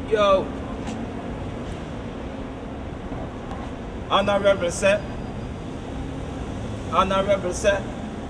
Yo, honorable set, honorable set.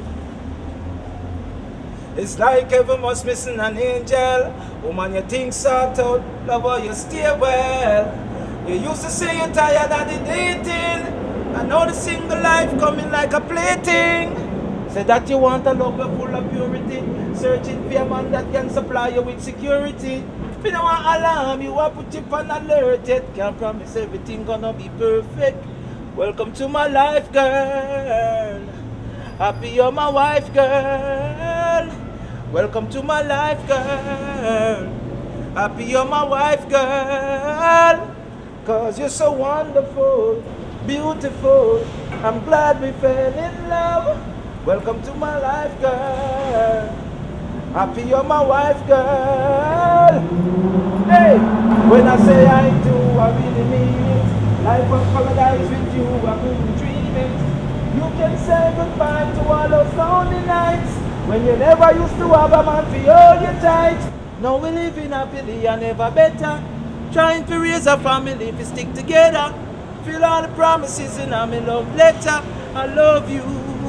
It's like heaven must missing an angel. Woman, you think sort out, lover, you stay well. You used to say you're tired of the dating. I know the single life coming like a plaything. Say that you want a lover full of purity, searching for a man that can supply you with security. If you don't want alarm, you want put you on alert yet. Can't promise everything gonna be perfect. Welcome to my life, girl. Happy you're my wife, girl. Welcome to my life, girl. Happy you're my wife, girl. Cause you're so wonderful, beautiful. I'm glad we fell in love. Welcome to my life, girl. Happy you're my wife, girl. Hey, when I say I do, I really mean it. Life of paradise with you, I couldn't dream it. You can say goodbye to all those lonely nights when you never used to have a man for hold you tight. Now we living happily and never better, trying to raise a family if we stick together. Feel all the promises in my love letter. I love you,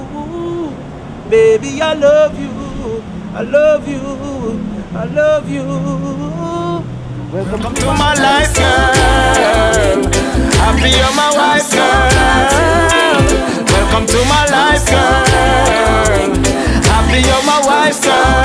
baby, I love you. I love you, I love you. Welcome to my life, girl. Happy you're my wife, girl. Welcome to my life, girl. Happy you're my wife, girl.